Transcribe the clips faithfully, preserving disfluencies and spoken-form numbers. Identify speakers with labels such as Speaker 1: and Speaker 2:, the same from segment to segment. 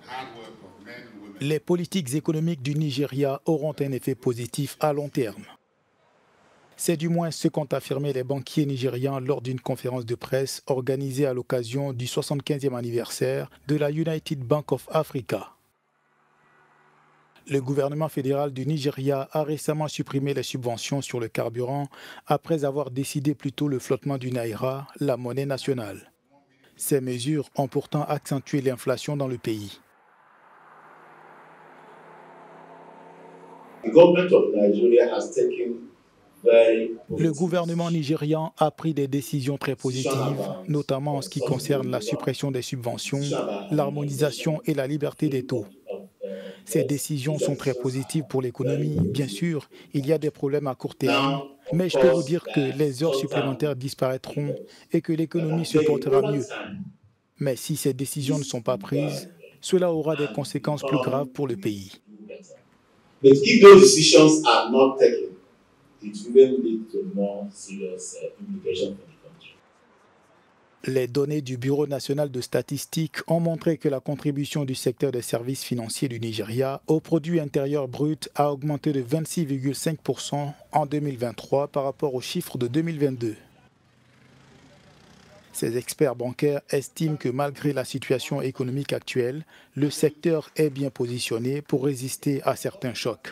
Speaker 1: Les politiques économiques du Nigeria auront un effet positif à long terme. C'est du moins ce qu'ont affirmé les banquiers nigérians lors d'une conférence de presse organisée à l'occasion du soixante-quinzième anniversaire de la United Bank of Africa. Le gouvernement fédéral du Nigeria a récemment supprimé les subventions sur le carburant après avoir décidé plutôt le flottement du naira, la monnaie nationale. Ces mesures ont pourtant accentué l'inflation dans le pays. Le gouvernement nigérian a pris des décisions très positives, notamment en ce qui concerne la suppression des subventions, l'harmonisation et la liberté des taux. Ces décisions sont très positives pour l'économie. Bien sûr, il y a des problèmes à court terme, mais je peux vous dire que les heures supplémentaires disparaîtront et que l'économie se portera mieux. Mais si ces décisions ne sont pas prises, cela aura des conséquences plus graves pour le pays.
Speaker 2: But if those decisions are not taken, it will lead to more serious implications for the country.
Speaker 1: Les données du Bureau national de statistique ont montré que la contribution du secteur des services financiers du Nigeria au produit intérieur brut a augmenté de vingt-six virgule cinq pour cent en deux mille vingt-trois par rapport aux chiffres de deux mille vingt-deux. Ces experts bancaires estiment que malgré la situation économique actuelle, le secteur est bien positionné pour résister à certains chocs.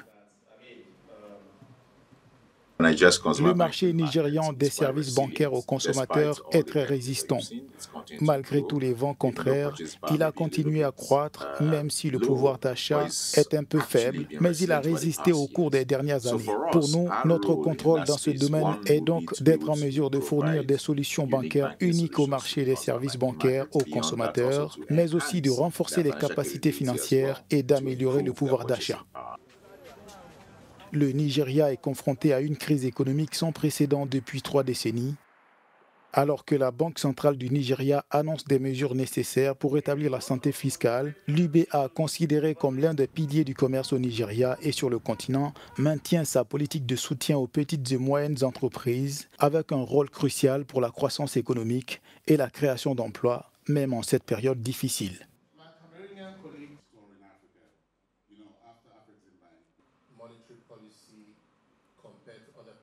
Speaker 1: Le marché nigérian des services bancaires aux consommateurs est très résistant. Malgré tous les vents contraires, il a continué à croître, même si le pouvoir d'achat est un peu faible, mais il a résisté au cours des dernières années. Pour nous, notre contrôle dans ce domaine est donc d'être en mesure de fournir des solutions bancaires uniques au marché des services bancaires aux consommateurs, mais aussi de renforcer les capacités financières et d'améliorer le pouvoir d'achat. Le Nigeria est confronté à une crise économique sans précédent depuis trois décennies, alors que la Banque centrale du Nigeria annonce des mesures nécessaires pour rétablir la santé fiscale. L'U B A, considéré comme l'un des piliers du commerce au Nigeria et sur le continent, maintient sa politique de soutien aux petites et moyennes entreprises avec un rôle crucial pour la croissance économique et la création d'emplois, même en cette période difficile.